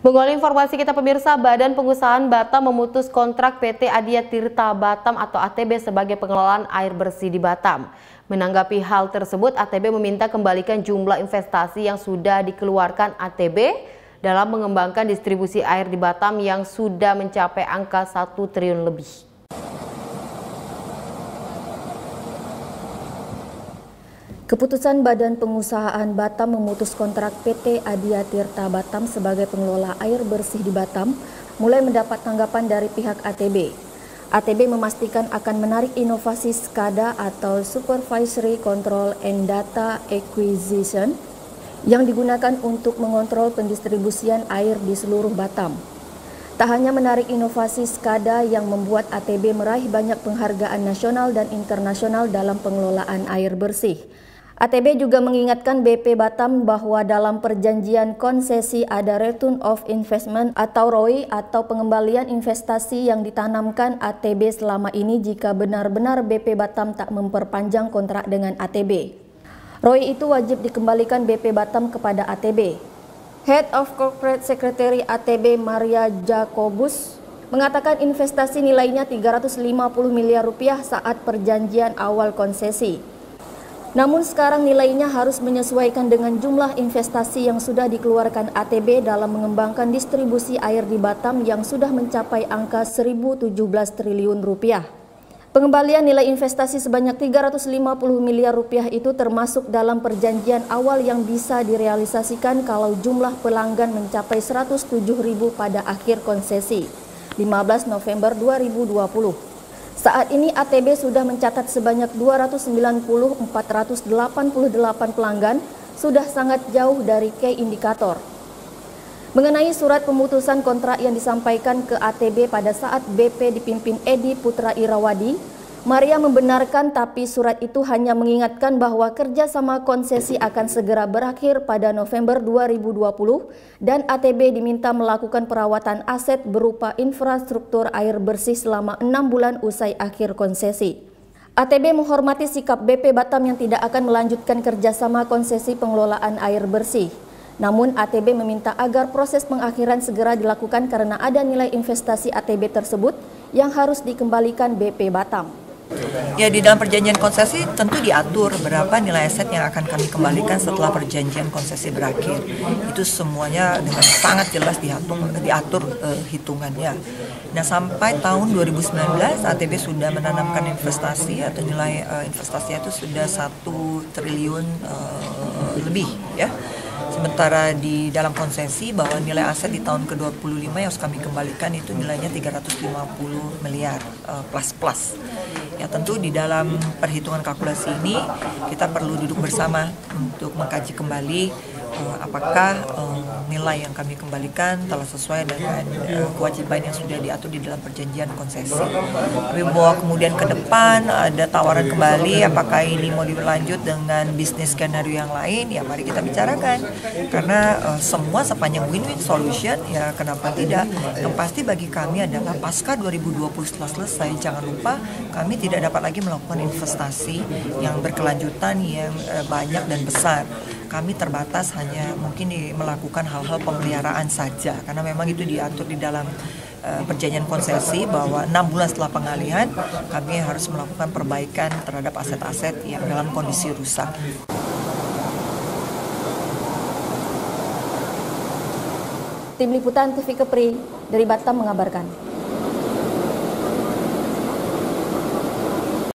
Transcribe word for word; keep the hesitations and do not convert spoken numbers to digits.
Mengawali informasi kita pemirsa, Badan Pengusahaan Batam memutus kontrak P T Adia Tirta Batam atau A T B sebagai pengelolaan air bersih di Batam. Menanggapi hal tersebut, A T B meminta kembalikan jumlah investasi yang sudah dikeluarkan A T B dalam mengembangkan distribusi air di Batam yang sudah mencapai angka satu triliun lebih. Keputusan Badan Pengusahaan Batam memutus kontrak P T Adia Tirta Batam sebagai pengelola air bersih di Batam mulai mendapat tanggapan dari pihak A T B. A T B memastikan akan menarik inovasi SCADA atau Supervisory Control and Data Acquisition yang digunakan untuk mengontrol pendistribusian air di seluruh Batam. Tak hanya menarik inovasi SCADA yang membuat A T B meraih banyak penghargaan nasional dan internasional dalam pengelolaan air bersih. A T B juga mengingatkan B P Batam bahwa dalam perjanjian konsesi ada Return of Investment atau R O I atau pengembalian investasi yang ditanamkan A T B selama ini jika benar-benar B P Batam tak memperpanjang kontrak dengan A T B. R O I itu wajib dikembalikan B P Batam kepada A T B. Head of Corporate Secretary A T B Maria Jacobus mengatakan investasi nilainya tiga ratus lima puluh miliar rupiah saat perjanjian awal konsesi. Namun sekarang nilainya harus menyesuaikan dengan jumlah investasi yang sudah dikeluarkan A T B dalam mengembangkan distribusi air di Batam yang sudah mencapai angka seribu tujuh belas triliun rupiah. Pengembalian nilai investasi sebanyak tiga ratus lima puluh miliar rupiah itu termasuk dalam perjanjian awal yang bisa direalisasikan kalau jumlah pelanggan mencapai seratus tujuh ribu pada akhir konsesi, lima belas November dua ribu dua puluh. Saat ini A T B sudah mencatat sebanyak dua ratus sembilan puluh empat ratus delapan puluh delapan pelanggan, sudah sangat jauh dari key indikator. Mengenai surat pemutusan kontrak yang disampaikan ke A T B pada saat B P dipimpin Edi Putra Irawadi, Maria membenarkan tapi surat itu hanya mengingatkan bahwa kerjasama konsesi akan segera berakhir pada November dua ribu dua puluh dan A T B diminta melakukan perawatan aset berupa infrastruktur air bersih selama enam bulan usai akhir konsesi. A T B menghormati sikap B P Batam yang tidak akan melanjutkan kerjasama konsesi pengelolaan air bersih. Namun A T B meminta agar proses pengakhiran segera dilakukan karena ada nilai investasi A T B tersebut yang harus dikembalikan B P Batam. Ya, di dalam perjanjian konsesi tentu diatur berapa nilai aset yang akan kami kembalikan setelah perjanjian konsesi berakhir. Itu semuanya dengan sangat jelas dihitung, diatur uh, hitungannya. Nah, sampai tahun dua ribu sembilan belas A T B sudah menanamkan investasi atau nilai uh, investasinya itu sudah satu triliun uh, lebih, ya. Sementara di dalam konsesi bahwa nilai aset di tahun ke dua puluh lima yang harus kami kembalikan itu nilainya tiga ratus lima puluh miliar uh, plus plus. Ya, tentu di dalam perhitungan kalkulasi ini kita perlu duduk bersama untuk mengkaji kembali uh, apakah uh, nilai yang kami kembalikan telah sesuai dengan uh, kewajiban yang sudah diatur di dalam perjanjian konsesi. Tapi bahwa kemudian ke depan ada tawaran kembali apakah ini mau dilanjut dengan bisnis skenario yang lain, ya mari kita bicarakan. Karena uh, semua sepanjang win-win solution, ya kenapa tidak. Yang pasti bagi kami adalah pasca dua ribu dua puluh setelah selesai, jangan lupa kami tidak dapat lagi melakukan investasi yang berkelanjutan yang uh, banyak dan besar. Kami terbatas hanya mungkin di, melakukan hal-hal pemeliharaan saja, karena memang itu diatur di dalam uh, perjanjian konsesi bahwa enam bulan setelah pengalihan kami harus melakukan perbaikan terhadap aset-aset yang dalam kondisi rusak. Tim Liputan T V Kepri dari Batam mengabarkan.